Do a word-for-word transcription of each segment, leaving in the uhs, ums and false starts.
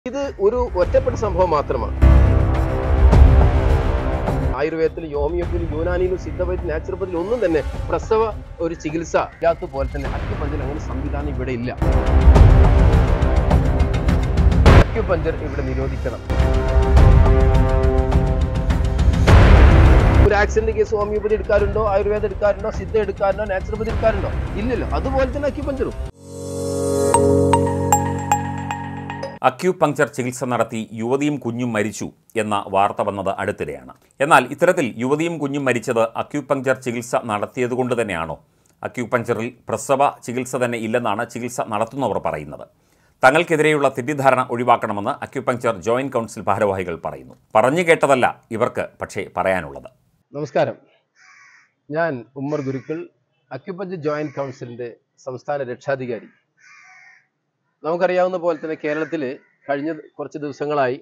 ഇത് ഒരു ഒറ്റപ്പെട്ട സംഭവം മാത്രമാണ്. ആയുർവേദത്തിൽ, ഹോമിയോപ്പതിയിൽ, യുനാനിയിലും, സിദ്ധവൈദ്യ, നാച്ചുറോപ്പതിയിൽ ഒന്നും തന്നെ പ്രസവ ഒരു ചികിത്സ ഇല്ലാത്ത പോലെ തന്നെ അക്യുപഞ്ചർ അങ്ങനെ സംവിധാനം ഇവിടെ ഇല്ല. അക്യുപഞ്ചർ ഇവിടെ നിരോധിക്കണം. ഒരു ആക്സിഡന്റ് കേസ് ഹോമിയോപ്പതി എടുക്കാറുണ്ടോ, ആയുർവേദം എടുക്കാറുണ്ടോ, സിദ്ധ എടുക്കാറുണ്ടോ, നാച്ചുറോപ്പതി എടുക്കാറുണ്ടോ? ഇല്ലല്ലോ. അതുപോലെ തന്നെ അക്യുപഞ്ചറും. അക്യുപങ്ചർ ചികിത്സ നടത്തി യുവതിയും കുഞ്ഞും മരിച്ചു എന്ന വാർത്ത വന്നത് അടുത്തിടെയാണ്. എന്നാൽ ഇത്തരത്തിൽ യുവതിയും കുഞ്ഞും മരിച്ചത് അക്യുപങ്ചർ ചികിത്സ നടത്തിയതുകൊണ്ട് തന്നെയാണോ? അക്യുപങ്ചറിൽ പ്രസവ ചികിത്സ തന്നെ ഇല്ലെന്നാണ് ചികിത്സ നടത്തുന്നവർ പറയുന്നത്. തങ്ങൾക്കെതിരെയുള്ള തെറ്റിദ്ധാരണ ഒഴിവാക്കണമെന്ന് അക്യുപങ്ചർ ജോയിന്റ് കൗൺസിൽ ഭാരവാഹികൾ പറയുന്നു. പറഞ്ഞു കേട്ടതല്ല ഇവർക്ക് പക്ഷേ പറയാനുള്ളത്. നമസ്കാരം, ഞാൻ ഉമ്മർ ഗുരുക്കൾ, അക്യുപഞ്ചർ ജോയിന്റ് കൗൺസിലിന്റെ സംസ്ഥാന രക്ഷാധികാരി. നമുക്കറിയാവുന്ന പോലെ തന്നെ കേരളത്തിൽ കഴിഞ്ഞ കുറച്ച് ദിവസങ്ങളായി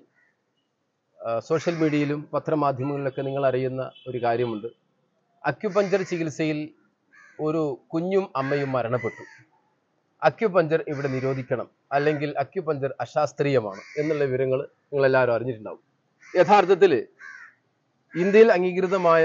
സോഷ്യൽ മീഡിയയിലും പത്രമാധ്യമങ്ങളിലൊക്കെ നിങ്ങൾ അറിയുന്ന ഒരു കാര്യമുണ്ട്. അക്യുപഞ്ചർ ചികിത്സയിൽ ഒരു കുഞ്ഞും അമ്മയും മരണപ്പെട്ടു. അക്യുപഞ്ചർ ഇവിടെ നിരോധിക്കണം, അല്ലെങ്കിൽ അക്യുപഞ്ചർ അശാസ്ത്രീയമാണ് എന്നുള്ള വിവരങ്ങൾ നിങ്ങളെല്ലാവരും അറിഞ്ഞിട്ടുണ്ടാവും. യഥാർത്ഥത്തിൽ ഇന്ത്യയിൽ അംഗീകൃതമായ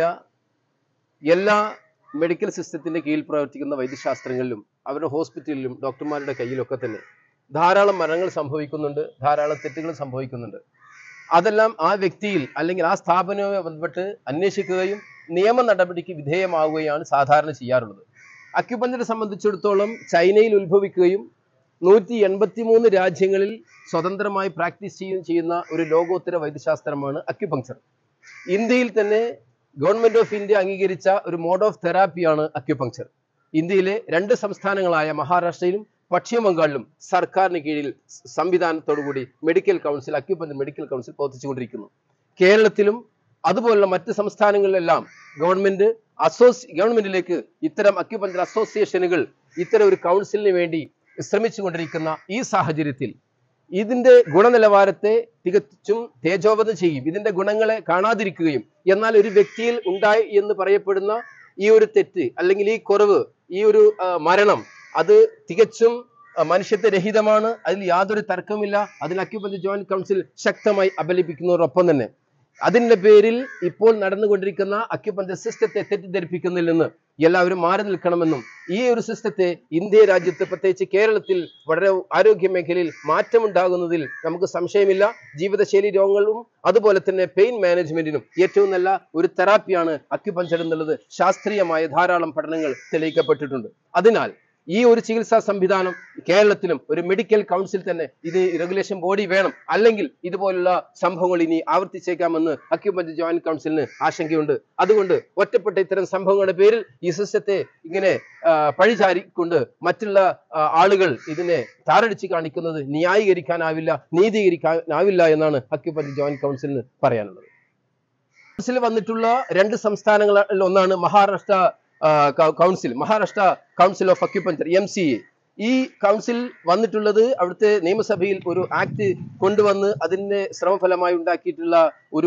എല്ലാ മെഡിക്കൽ സിസ്റ്റത്തിന്റെ കീഴിൽ പ്രവർത്തിക്കുന്ന വൈദ്യശാസ്ത്രങ്ങളിലും അവരുടെ ഹോസ്പിറ്റലിലും ഡോക്ടർമാരുടെ കയ്യിലൊക്കെ തന്നെ ധാരാളം മരണങ്ങൾ സംഭവിക്കുന്നുണ്ട്, ധാരാളം തെറ്റുകൾ സംഭവിക്കുന്നുണ്ട്. അതെല്ലാം ആ വ്യക്തിയിൽ അല്ലെങ്കിൽ ആ സ്ഥാപനവുമായി ബന്ധപ്പെട്ട് അന്വേഷിക്കുകയും നിയമ നടപടിക്ക് വിധേയമാവുകയാണ് സാധാരണ ചെയ്യാറുള്ളത്. അക്യുപഞ്ചറെ സംബന്ധിച്ചിടത്തോളം ചൈനയിൽ ഉത്ഭവിക്കുകയും നൂറ്റി എൺപത്തി മൂന്ന് രാജ്യങ്ങളിൽ സ്വതന്ത്രമായി പ്രാക്ടീസ് ചെയ്യുന്ന ഒരു ലോകോത്തര വൈദ്യശാസ്ത്രമാണ് അക്യുപങ്ചർ. ഇന്ത്യയിൽ തന്നെ ഗവൺമെന്റ് ഓഫ് ഇന്ത്യ അംഗീകരിച്ച ഒരു മോഡ് ഓഫ് തെറാപ്പിയാണ് അക്യുപങ്ചർ. ഇന്ത്യയിലെ രണ്ട് സംസ്ഥാനങ്ങളായ മഹാരാഷ്ട്രയിലും പശ്ചിമ ബംഗാളിലും സർക്കാരിന് കീഴിൽ സംവിധാനത്തോടുകൂടി medical council, acupuncture medical council പ്രവർത്തിച്ചുകൊണ്ടിരിക്കുന്നു. കേരളത്തിലും അതുപോലുള്ള മറ്റ് സംസ്ഥാനങ്ങളിലെല്ലാം ഗവൺമെന്റ് അസോസി ഗവൺമെന്റിലേക്ക് ഇത്തരം അക്യുപഞ്ചർ അസോസിയേഷനുകൾ ഇത്തരം ഒരു കൗൺസിലിന് വേണ്ടി ശ്രമിച്ചുകൊണ്ടിരിക്കുന്ന ഈ സാഹചര്യത്തിൽ ഇതിന്റെ ഗുണനിലവാരത്തെ തികച്ചും തേജോവധം ചെയ്യും, ഇതിന്റെ ഗുണങ്ങളെ കാണാതിരിക്കുകയും, എന്നാൽ ഒരു വ്യക്തിയിൽ ഉണ്ടായി എന്ന് പറയപ്പെടുന്ന ഈ ഒരു തെറ്റ് അല്ലെങ്കിൽ ഈ കുറവ്, ഈ ഒരു മരണം, അത് തികച്ചും മനുഷ്യത്വരഹിതമാണ്. അതിൽ യാതൊരു തർക്കമില്ല. അതിൽ അക്യുപഞ്ചർ ജോയിന്റ് കൗൺസിൽ ശക്തമായി അപലപിക്കുന്നതോടൊപ്പം തന്നെ അതിന്റെ പേരിൽ ഇപ്പോൾ നടന്നുകൊണ്ടിരിക്കുന്ന അക്യുപഞ്ചർ സിസ്റ്റത്തെ തെറ്റിദ്ധരിപ്പിക്കുന്നതിൽ നിന്ന് എല്ലാവരും മാറി നിൽക്കണമെന്നും ഈ ഒരു സിസ്റ്റത്തെ ഇന്ത്യ രാജ്യത്ത് പ്രത്യേകിച്ച് കേരളത്തിൽ വളരെ ആരോഗ്യ മേഖലയിൽ മാറ്റമുണ്ടാകുന്നതിൽ നമുക്ക് സംശയമില്ല. ജീവിതശൈലി രോഗങ്ങളും അതുപോലെ തന്നെ പെയിൻ മാനേജ്മെന്റിനും ഏറ്റവും നല്ല ഒരു തെറാപ്പിയാണ് അക്യുപഞ്ചർ എന്നുള്ളത് ശാസ്ത്രീയമായ ധാരാളം പഠനങ്ങൾ തെളിയിക്കപ്പെട്ടിട്ടുണ്ട്. അതിനാൽ ഈ ഒരു ചികിത്സാ സംവിധാനം കേരളത്തിലും ഒരു മെഡിക്കൽ കൗൺസിൽ തന്നെ ഇത് റെഗുലേഷൻ ബോഡി വേണം, അല്ലെങ്കിൽ ഇതുപോലുള്ള സംഭവങ്ങൾ ഇനി ആവർത്തിച്ചേക്കാമെന്ന് അക്യുപഞ്ചർ ജോയിന്റ് കൗൺസിലിന് ആശങ്കയുണ്ട്. അതുകൊണ്ട് ഒറ്റപ്പെട്ട ഇത്തരം സംഭവങ്ങളുടെ പേരിൽ ഈ സിസ്റ്റത്തെ ഇങ്ങനെ പഴിചാരിക്കൊണ്ട് മറ്റുള്ള ആളുകൾ ഇതിനെ താറടിച്ച് കാണിക്കുന്നത് ന്യായീകരിക്കാനാവില്ല, നീതീകരിക്കാനാവില്ല എന്നാണ് അക്യുപഞ്ചർ ജോയിന്റ് കൗൺസിലിന് പറയാനുള്ളത്. കൗൺസിൽ വന്നിട്ടുള്ള രണ്ട് സംസ്ഥാനങ്ങളിൽ ഒന്നാണ് Maharashtra council, Maharashtra council of acupuncture, M C A. ഈ കൗൺസിൽ വന്നിട്ടുള്ളത് അവിടുത്തെ നിയമസഭയിൽ ഒരു ആക്ട് കൊണ്ടുവന്ന് അതിന്റെ ശ്രമഫലമായി ഉണ്ടാക്കിയിട്ടുള്ള ഒരു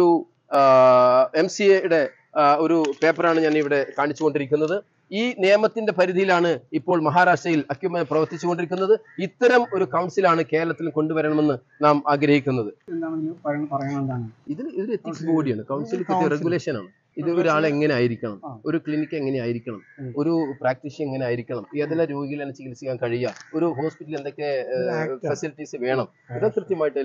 എം സി എയുടെ ഒരു പേപ്പറാണ് ഞാൻ ഇവിടെ കാണിച്ചുകൊണ്ടിരിക്കുന്നത്. ഈ നിയമത്തിന്റെ പരിധിയിലാണ് ഇപ്പോൾ മഹാരാഷ്ട്രയിൽ അക്യുപഞ്ചർ പ്രവർത്തിച്ചുകൊണ്ടിരിക്കുന്നത്. ഇത്തരം ഒരു കൗൺസിലാണ് കേരളത്തിൽ കൊണ്ടുവരണമെന്ന് നാം ആഗ്രഹിക്കുന്നത്. ഇതിൽ ഇതൊരു എത്തിക്സ് ബോഡിയാണ്, കൗൺസിൽ റെഗുലേഷൻ ആണ്. ഇത് ഒരാളെ എങ്ങനെ ആയിരിക്കണം, ഒരു ക്ലിനിക്ക് എങ്ങനെ ആയിരിക്കണം, ഒരു പ്രാക്ടീഷ്യൻ എങ്ങനെ ആയിരിക്കണം, ഏതെല്ലാം രോഗികളെ ചികിത്സിക്കാൻ കഴിയുക, ഒരു ഹോസ്പിറ്റലിൽ എന്തൊക്കെ ഫെസിലിറ്റീസ് വേണം, ഇതൊക്കെ കൃത്യമായിട്ട്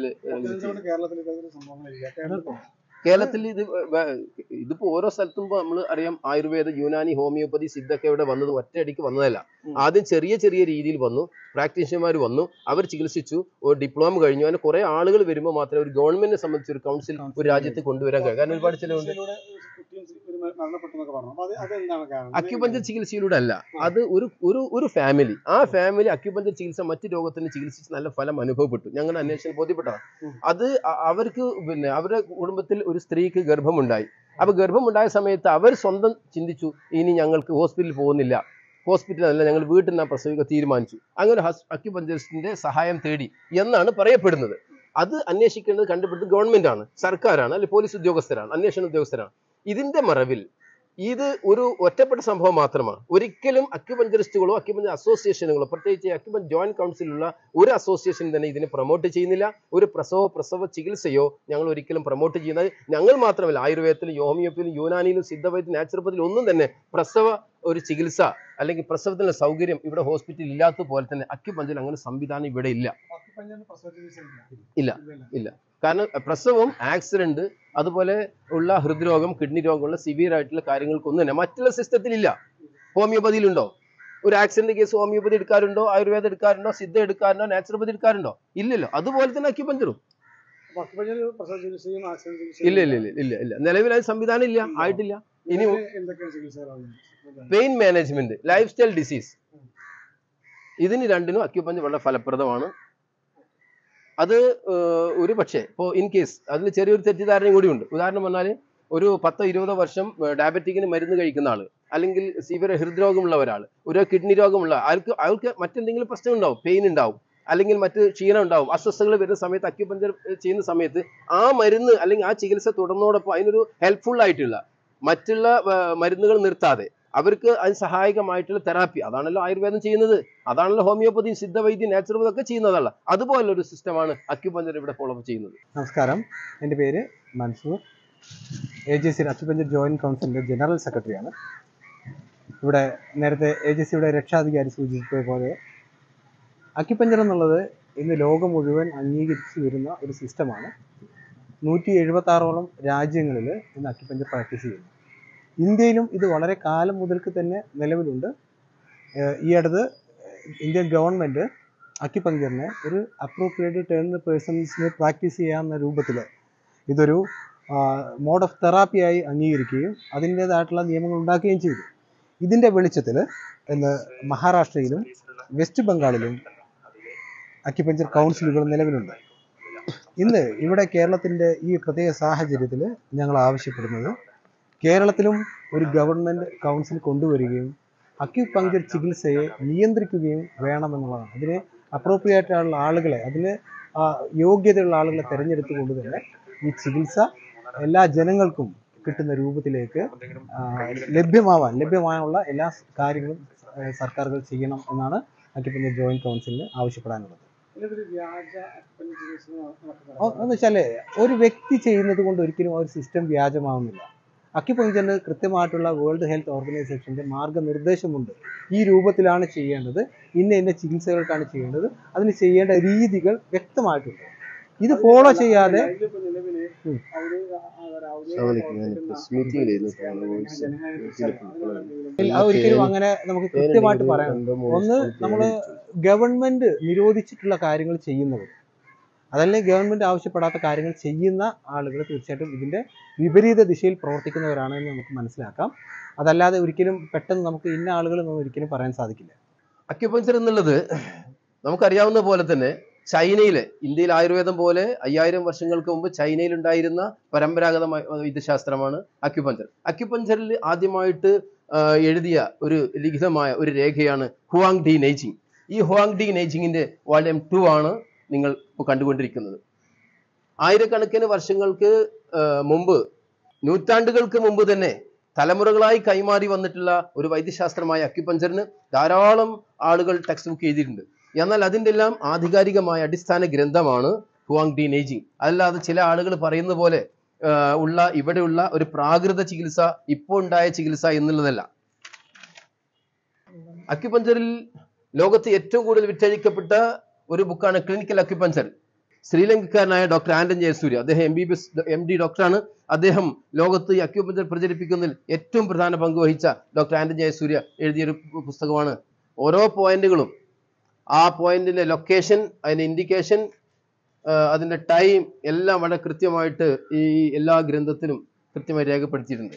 കേരളത്തിൽ ഇത് ഇതിപ്പോ ഓരോ സ്ഥലത്തും നമ്മൾ അറിയാം. ആയുർവേദ, യുനാനി, ഹോമിയോപ്പതി, സിദ്ധൊക്കെ ഇവിടെ വന്നത് ഒറ്റയടിക്ക് വന്നതല്ല. ആദ്യം ചെറിയ ചെറിയ രീതിയിൽ വന്നു, പ്രാക്ടീഷ്യന്മാർ വന്നു, അവർ ചികിത്സിച്ചു, ഒരു ഡിപ്ലോമ കഴിഞ്ഞു. അങ്ങനെ കുറെ ആളുകൾ വരുമ്പോൾ മാത്രമേ ഒരു ഗവൺമെന്റിനെ സംബന്ധിച്ച് ഒരു കൗൺസിൽ ഒരു രാജ്യത്ത് കൊണ്ടുവരാൻ കഴിയും. കാരണം ഒരുപാട് ചിലവുണ്ട്. അക്യുപഞ്ചർ ചികിത്സയിലൂടെ അല്ല, അത് ഒരു ഒരു ഒരു ഫാമിലി, ആ ഫാമിലി അക്യുപഞ്ചർ ചികിത്സ മറ്റു രോഗത്തിന് ചികിത്സിച്ച് നല്ല ഫലം അനുഭവപ്പെട്ടു. ഞങ്ങളുടെ അന്വേഷണം ബോധ്യപ്പെട്ടതാണ്. അത് അവർക്ക് പിന്നെ അവരുടെ കുടുംബത്തിൽ ഒരു സ്ത്രീക്ക് ഗർഭമുണ്ടായി. അപ്പൊ ഗർഭമുണ്ടായ സമയത്ത് അവർ സ്വന്തം ചിന്തിച്ചു, ഇനി ഞങ്ങൾക്ക് ഹോസ്പിറ്റലിൽ പോകുന്നില്ല, ഹോസ്പിറ്റൽ അല്ല, ഞങ്ങൾ വീട്ടിൽ നിന്നാണ് പ്രസവിക്കാൻ തീരുമാനിച്ചു. അങ്ങനെ അക്യുപഞ്ചറിസ്റ്റിന്റെ സഹായം തേടി എന്നാണ് പറയപ്പെടുന്നത്. അത് അന്വേഷിക്കേണ്ടത്, കണ്ടുപിടുത്തത് ഗവൺമെന്റ് ആണ്, സർക്കാരാണ്, അല്ലെങ്കിൽ പോലീസ് ഉദ്യോഗസ്ഥരാണ്, അന്വേഷണ ഉദ്യോഗസ്ഥരാണ്. ഇതിന്റെ മറവിൽ ഇത് ഒരു ഒറ്റപ്പെട്ട സംഭവം മാത്രമാണ്. ഒരിക്കലും അക്യുപഞ്ചറിസ്റ്റുകളോ അക്യുപഞ്ചർ അസോസിയേഷനുകളോ പ്രത്യേകിച്ച് അക്യുപഞ്ചർ ജോയിന്റ് കൗൺസിലുള്ള ഒരു അസോസിയേഷൻ തന്നെ ഇതിനെ പ്രൊമോട്ട് ചെയ്യുന്നില്ല. ഒരു പ്രസവ പ്രസവ ചികിത്സയോ ഞങ്ങൾ ഒരിക്കലും പ്രൊമോട്ട് ചെയ്യുന്നത് ഞങ്ങൾ മാത്രമല്ല. ആയുർവേദത്തിലും ഹോമിയോപ്പതിയിലും യൂനാനിയിലും സിദ്ധവൈദ്യ നാച്ചുറോപ്പതിയിലും ഒന്നും തന്നെ പ്രസവ ഒരു ചികിത്സ അല്ലെങ്കിൽ പ്രസവത്തിനുള്ള സൗകര്യം ഇവിടെ ഹോസ്പിറ്റലിൽ ഇല്ലാത്ത പോലെ തന്നെ അക്യുപഞ്ചറിൽ അങ്ങനെ സംവിധാനം ഇവിടെ ഇല്ല. ഇല്ല ഇല്ല കാരണം പ്രസവം, ആക്സിഡന്റ്, അതുപോലെ ഉള്ള ഹൃദ്രോഗം, കിഡ്നി രോഗമുള്ള സിവിയർ ആയിട്ടുള്ള കാര്യങ്ങൾക്കൊന്നും തന്നെ മറ്റുള്ള സിസ്റ്റത്തിൽ ഇല്ല. ഹോമിയോപ്പതിയിലുണ്ടോ? ഒരു ആക്സിഡന്റ് കേസ് ഹോമിയോപ്പതി എടുക്കാറുണ്ടോ? ആയുർവേദം എടുക്കാറുണ്ടോ? സിദ്ധ എടുക്കാറുണ്ടോ? നാച്ചുറോപ്പതി എടുക്കാറുണ്ടോ? ഇല്ലല്ലോ. അതുപോലെ തന്നെ അക്യുപഞ്ചറും ഇല്ല ഇല്ല ഇല്ല ഇല്ല ഇല്ല നിലവിൽ അത് സംവിധാനം ഇല്ല, ആയിട്ടില്ല. ഇനി pain management, lifestyle disease, ഇതിന് രണ്ടിനും അക്യുപഞ്ചർ വളരെ ഫലപ്രദമാണ്. അത് ഒരു പക്ഷേ ഇപ്പോൾ ഇൻ കേസ് അതിൽ ചെറിയൊരു തെറ്റിദ്ധാരണയും കൂടിയുണ്ട്. ഉദാഹരണം പറഞ്ഞാൽ ഒരു പത്തോ ഇരുപതോ വർഷം ഡയബറ്റിക്കിന് മരുന്ന് കഴിക്കുന്ന ആള്, അല്ലെങ്കിൽ സിവിയർ ഹൃദ്രോഗമുള്ള ഒരാൾ, ഒരു കിഡ്നി രോഗമുള്ള ആൾക്ക് അയാൾക്ക് മറ്റെന്തെങ്കിലും പ്രശ്നം ഉണ്ടാവും, പെയിൻ ഉണ്ടാവും, അല്ലെങ്കിൽ മറ്റ് ക്ഷീണം ഉണ്ടാവും, അസ്വസ്ഥതകൾ വരുന്ന സമയത്ത് അക്യുപഞ്ചർ ചെയ്യുന്ന സമയത്ത് ആ മരുന്ന് അല്ലെങ്കിൽ ആ ചികിത്സ തുടർന്നോടൊപ്പം അതിനൊരു ഹെൽപ്ഫുൾ ആയിട്ടുള്ള മറ്റുള്ള മരുന്നുകൾ നിർത്താതെ അവർക്ക് അതിന് സഹായകമായിട്ടുള്ള തെറാപ്പി, അതാണല്ലോ ആയുർവേദം ചെയ്യുന്നത്, അതാണല്ലോ ഹോമിയോപ്പതി, സിദ്ധവൈദ്യം, നാച്ചുറോപ്പതി ഒക്കെ ചെയ്യുന്നതല്ല. അതുപോലുള്ള ഒരു സിസ്റ്റമാണ് അക്യുപഞ്ചർ ഇവിടെ ഫോളോ അപ്പ് ചെയ്യുന്നത്. നമസ്കാരം, എൻ്റെ പേര് Mansoor, A G C acupuncture joint കൗൺസിലിൻ്റെ ജനറൽ സെക്രട്ടറിയാണ്. ഇവിടെ നേരത്തെ എ ജി സിയുടെ രക്ഷാധികാരി സൂചിപ്പിച്ച പോലെ അക്യുപഞ്ചർ എന്നുള്ളത് ഇന്ന് ലോകം മുഴുവൻ അംഗീകരിച്ചു വരുന്ന ഒരു സിസ്റ്റമാണ്. നൂറ്റി എഴുപത്തി ആറോളം രാജ്യങ്ങളിൽ ഇന്ന് അക്യുപഞ്ചർ പ്രാക്ടീസ് ചെയ്യുന്നു. ഇന്ത്യയിലും ഇത് വളരെ കാലം മുതൽക്ക് തന്നെ നിലവിലുണ്ട്. ഈ അടുത്ത് ഇന്ത്യൻ ഗവൺമെൻറ് അക്യുപഞ്ചറിനെ ഒരു അപ്രോപ്രിയേറ്റ് ടേൺഡ് പേഴ്സൺസിനെ പ്രാക്ടീസ് ചെയ്യാവുന്ന രൂപത്തിൽ ഇതൊരു മോഡ് ഓഫ് തെറാപ്പിയായി അംഗീകരിക്കുകയും അതിൻ്റേതായിട്ടുള്ള നിയമങ്ങൾ ഉണ്ടാക്കുകയും ചെയ്തു. ഇതിൻ്റെ വെളിച്ചത്തിൽ ഇന്ന് മഹാരാഷ്ട്രയിലും വെസ്റ്റ് ബംഗാളിലും അക്യുപഞ്ചർ കൗൺസിലുകൾ നിലവിലുണ്ട്. ഇന്ന് ഇവിടെ കേരളത്തിൻ്റെ ഈ പ്രത്യേക സാഹചര്യത്തിൽ ഞങ്ങൾ ആവശ്യപ്പെടുന്നത് കേരളത്തിലും ഒരു ഗവൺമെൻറ് കൗൺസിൽ കൊണ്ടുവരികയും അക്യുപഞ്ചർ ചികിത്സയെ നിയന്ത്രിക്കുകയും വേണമെന്നുള്ളതാണ്. അതിന് അപ്രോപ്രിയേറ്റ് ആയിട്ടുള്ള ആളുകളെ, അതിന് യോഗ്യതയുള്ള ആളുകളെ തിരഞ്ഞെടുത്തുകൊണ്ട് തന്നെ ഈ ചികിത്സ എല്ലാ ജനങ്ങൾക്കും കിട്ടുന്ന രൂപത്തിലേക്ക് ലഭ്യമാവാൻ ലഭ്യമായുള്ള എല്ലാ കാര്യങ്ങളും സർക്കാരുകൾ ചെയ്യണം എന്നാണ് അക്യുപഞ്ചർ ജോയിന്റ് കൗൺസിലിന് ആവശ്യപ്പെടാനുള്ളത്. എന്ന് വെച്ചാൽ ഒരു വ്യക്തി ചെയ്യുന്നത് കൊണ്ട് ഒരിക്കലും ഒരു സിസ്റ്റം വ്യാജമാവുന്നില്ല. അക്യുപഞ്ചറിന് കൃത്യമായിട്ടുള്ള വേൾഡ് ഹെൽത്ത് ഓർഗനൈസേഷൻ്റെ മാർഗനിർദ്ദേശമുണ്ട്. ഈ രൂപത്തിലാണ് ചെയ്യേണ്ടത്, ഇന്ന ഇന്ന ചികിത്സകൾക്കാണ് ചെയ്യേണ്ടത്, അതിന് ചെയ്യേണ്ട രീതികൾ വ്യക്തമായിട്ടുണ്ട്. ഇത് ഫോളോ ചെയ്യാതെ ഒരിക്കലും അങ്ങനെ നമുക്ക് കൃത്യമായിട്ട് പറയാം. ഒന്ന്, നമ്മൾ ഗവൺമെന്റ് നിരോധിച്ചിട്ടുള്ള കാര്യങ്ങൾ ചെയ്യുന്നവർ, അതല്ലെങ്കിൽ ഗവൺമെന്റ് ആവശ്യപ്പെടാത്ത കാര്യങ്ങൾ ചെയ്യുന്ന ആളുകൾ തീർച്ചയായിട്ടും ഇതിന്റെ വിപരീത ദിശയിൽ പ്രവർത്തിക്കുന്നവരാണ് എന്ന് നമുക്ക് മനസ്സിലാക്കാം. അതല്ലാതെ ഒരിക്കലും പെട്ടെന്ന് നമുക്ക് ഇന്ന ആളുകൾ എന്നൊന്നും ഒരിക്കലും പറയാൻ സാധിക്കില്ല. അക്യുപഞ്ചർ എന്നുള്ളത് നമുക്കറിയാവുന്ന പോലെ തന്നെ ചൈനയിലെ, ഇന്ത്യയിൽ ആയുർവേദം പോലെ അയ്യായിരം വർഷങ്ങൾക്ക് മുമ്പ് ചൈനയിൽ ഉണ്ടായിരുന്ന പരമ്പരാഗതമായ വൈദ്യശാസ്ത്രമാണ് അക്യുപഞ്ചർ. അക്യുപഞ്ചറിൽ ആദ്യമായിട്ട് എഴുതിയ ഒരു ലിഖിതമായ ഒരു രേഖയാണ് ഹുവാങ് ഡി നെയ്ജിങ്. ഈ ഹുവാങ് ഡി നെയ്ജിങ്ങിന്റെ വോളിയം ടു ആണ് നിങ്ങൾ ഇപ്പോൾ കണ്ടുകൊണ്ടിരിക്കുന്നത്. ആയിരക്കണക്കിന് വർഷങ്ങൾക്ക് മുമ്പ്, നൂറ്റാണ്ടുകൾക്ക് മുമ്പ് തന്നെ തലമുറകളായി കൈമാറി വന്നിട്ടുള്ള ഒരു വൈദ്യശാസ്ത്രമായ അക്യുപഞ്ചറിന് ധാരാളം ആളുകൾ ടെക്സ്റ്റ് ബുക്ക് എഴുതിയിട്ടുണ്ട്. എന്നാൽ അതിൻ്റെ എല്ലാം ആധികാരികമായ അടിസ്ഥാന ഗ്രന്ഥമാണ് ഹുവാങ് ഡി നെയ്ജിങ്. അല്ലാതെ ചില ആളുകൾ പറയുന്ന പോലെ ഉള്ള ഇവിടെയുള്ള ഒരു പ്രാകൃത ചികിത്സ, ഇപ്പോൾ ഉണ്ടായ ചികിത്സ എന്നുള്ളതല്ല. അക്യുപഞ്ചറിൽ ലോകത്ത് ഏറ്റവും കൂടുതൽ വിറ്റഴിക്കപ്പെട്ട ഒരു ബുക്കാണ് ക്ലിനിക്കൽ അക്യുപഞ്ചർ. ശ്രീലങ്കക്കാരനായ ഡോക്ടർ ആന്റൺ ജയസൂര്യ, അദ്ദേഹം M B B S M D ഡോക്ടറാണ്. അദ്ദേഹം ലോകത്ത് ഈ അക്യുപഞ്ചർ പ്രചരിപ്പിക്കുന്നതിൽ ഏറ്റവും പ്രധാന പങ്ക് വഹിച്ച ഡോക്ടർ ആന്റൺ ജയസൂര്യ എഴുതിയൊരു പുസ്തകമാണ്. ഓരോ പോയിന്റുകളും, ആ പോയിന്റിന്റെ ലൊക്കേഷൻ, അതിന്റെ ഇൻഡിക്കേഷൻ, അതിന്റെ ടൈം എല്ലാം വളരെ കൃത്യമായിട്ട് ഈ എല്ലാ ഗ്രന്ഥത്തിലും കൃത്യമായി രേഖപ്പെടുത്തിയിട്ടുണ്ട്.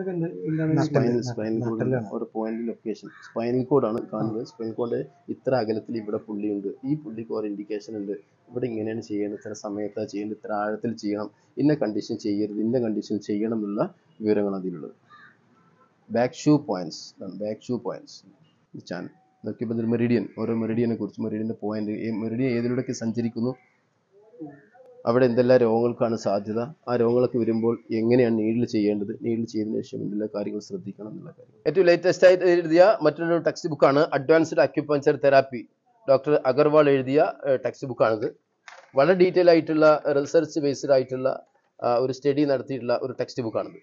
ഒരു പോയിന്റ് ലൊക്കേഷൻ, സ്പൈനൽ കോഡാണ് കാണുന്നത്. സ്പൈനൽ കോഡ് ഇത്ര അകലത്തിൽ ഇവിടെ പുള്ളിയുണ്ട്, ഈ പുള്ളിക്ക് ഒരു ഇൻഡിക്കേഷൻ ഉണ്ട്, ഇവിടെ ഇങ്ങനെയാണ് ചെയ്യേണ്ടത്, ഇത്ര സമയത്താണ് ചെയ്യേണ്ടത്, ഇത്ര ആഴത്തിൽ ചെയ്യണം, ഇന്ന കണ്ടീഷൻ ചെയ്യരുത്, ഇന്ന കണ്ടീഷൻ ചെയ്യണം എന്നുള്ള വിവരങ്ങൾ അതിലുള്ളത്. Back shu points, back shu points channel meridian, ഓരോ മെറിഡിയനെ കുറിച്ച്, മെറിഡിയന്റെ പോയിന്റ്, മെറിഡിയൻ ഏതിലൂടെയൊക്കെ സഞ്ചരിക്കുന്നു, അവിടെ എന്തെല്ലാം രോഗങ്ങൾക്കാണ് സാധ്യത, ആ രോഗങ്ങളൊക്കെ വരുമ്പോൾ എങ്ങനെയാണ് നീഡിൽ ചെയ്യേണ്ടത്, നീഡിൽ ചെയ്തതിനു ശേഷം എന്തെല്ലാം കാര്യങ്ങൾ ശ്രദ്ധിക്കണം എന്നുള്ള കാര്യം. ഏറ്റവും ലേറ്റസ്റ്റ് ആയിട്ട് എഴുതിയ മറ്റൊരു ടെക്സ്റ്റ് ബുക്കാണ് advanced acupuncture therapy. Doctor Agarwal എഴുതിയ ടെക്സ്റ്റ് ബുക്കാണിത്. വളരെ ഡീറ്റെയിൽ ആയിട്ടുള്ള റിസർച്ച് ബേസ്ഡ് ആയിട്ടുള്ള ഒരു സ്റ്റഡി നടത്തിയിട്ടുള്ള ഒരു ടെക്സ്റ്റ് ബുക്കാണിത്.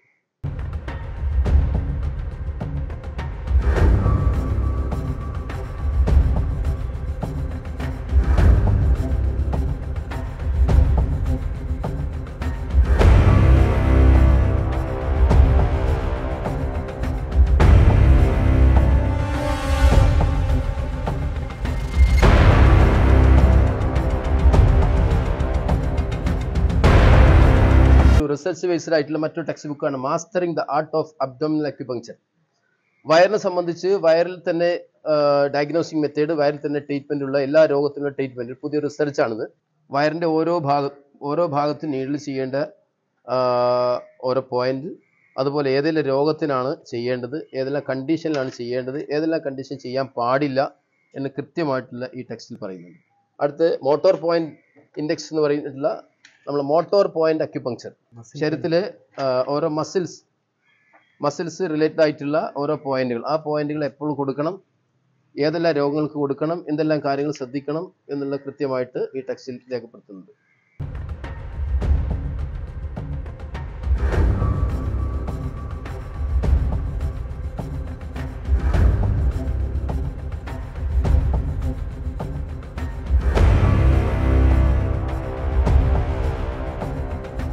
റിസർച്ച് ബേസ്ഡ് ആയിട്ടുള്ള മറ്റൊരു ടെക്സ്റ്റ് ബുക്കാണ് mastering the art of abdominal acupuncture. വയറിനെ സംബന്ധിച്ച് വയറിൽ തന്നെ ഡയഗ്നോസിങ് മെത്തേഡ്, വയറിൽ തന്നെ ട്രീറ്റ്മെന്റ് ഉള്ള എല്ലാ രോഗത്തിനുള്ള ട്രീറ്റ്മെന്റ് പുതിയ റിസർച്ച് ആണിത്. വയറിന്റെ ഓരോ ഭാഗം ഓരോ ഭാഗത്തും നീഡിൽ ചെയ്യേണ്ട ഓരോ പോയിന്റ്, അതുപോലെ ഏതെല്ലാം രോഗത്തിനാണ് ചെയ്യേണ്ടത്, ഏതെല്ലാം കണ്ടീഷനിലാണ് ചെയ്യേണ്ടത്, ഏതെല്ലാം കണ്ടീഷൻ ചെയ്യാൻ പാടില്ല എന്ന് കൃത്യമായിട്ടുള്ള ഈ ടെക്സ്റ്റിൽ പറയുന്നുണ്ട്. അടുത്ത് മോട്ടോർ പോയിന്റ് ഇൻഡെക്സ് എന്ന് പറയുന്നിട്ടുള്ള നമ്മൾ മോട്ടോർ പോയിന്റ് അക്യുപങ്ക്ചർ. ശരീരത്തിലെ ഓരോ മസിൽസ് മസിൽസ് റിലേറ്റഡ് ആയിട്ടുള്ള ഓരോ പോയിന്റുകൾ, ആ പോയിന്റുകൾ എപ്പോൾ കൊടുക്കണം, ഏതെല്ലാം രോഗങ്ങൾക്ക് കൊടുക്കണം, എന്തെല്ലാം കാര്യങ്ങൾ ശ്രദ്ധിക്കണം എന്നുള്ള കൃത്യമായിട്ട് ഈ ടെക്സ്റ്റിൽ രേഖപ്പെടുത്തുന്നുണ്ട്.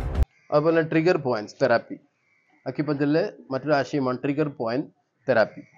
അതുപോലെ ട്രിഗർ പോയിന്റ്സ് തെറാപ്പി. അക്യുപഞ്ചറിലെ മറ്റൊരു ആശയമാണ് ട്രിഗർ പോയിന്റ് തെറാപ്പി.